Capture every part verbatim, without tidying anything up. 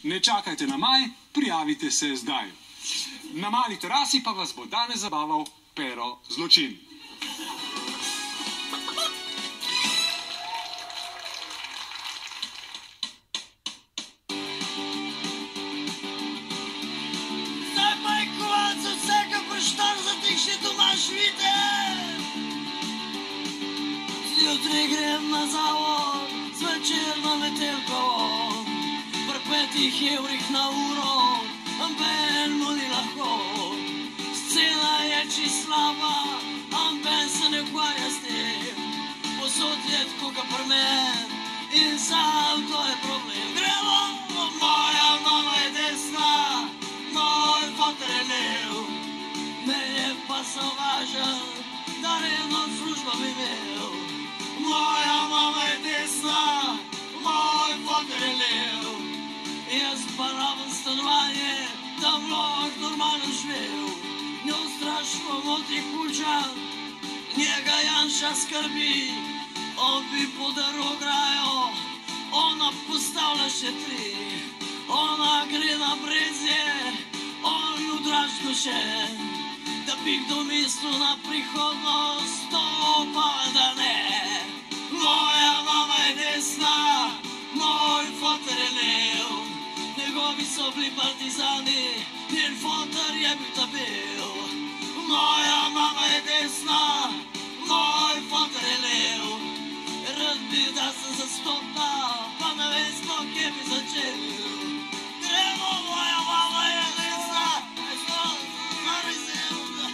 Ne čakajte na maj, prijavite se zdaj. Na mali terasi pa vas bo danes zabaval Pero Zločin. Zdaj pa je kovac od vsega preštar, zatik še doma živite. Zjutraj grem na zavod, zvečer na metelko. Pri petih evrih na uro, amben mu ni lahko. Scena je čist slaba, amben se ne ukvarja s tem. Posod je tako ga pri men in sam to je problem. Gremo, moja mama je desna, moj foter je lev. Mene pa sem važen, da redno službo bi imel. Moja mama je desna, moj foter je lev. Jaz pa rabim stanovanje, da bi lahko normalno živel. Njo strašno moti kuča, njega Janša skrbi. On bi podaril ograjo, ona postavlja še tri. Ona gre na brezje, on v Dražko še. Da bi kdo mislil na prihodnost, to pa da ne. Moja mama je desna, moj foter je lev. Njegovi so bili partizani, njen foter je bil tabel. Moja mama je desna, moj foter je lev. Rad bi, da sem zastopna, pa ne vem sploh, kje bi začel. Gremo, moja mama je desna, stvari se je.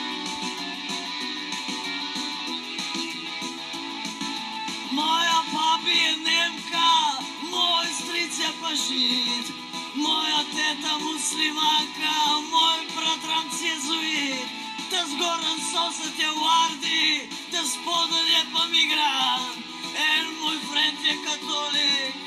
Moja papi je Nemka, moj stric je pa Žid. Moja teta muslimanka, moj bratranc jezuit. Ta zgoren sosed je v Ardi, ta spodaj je pa migrant. En moj friend je katolik,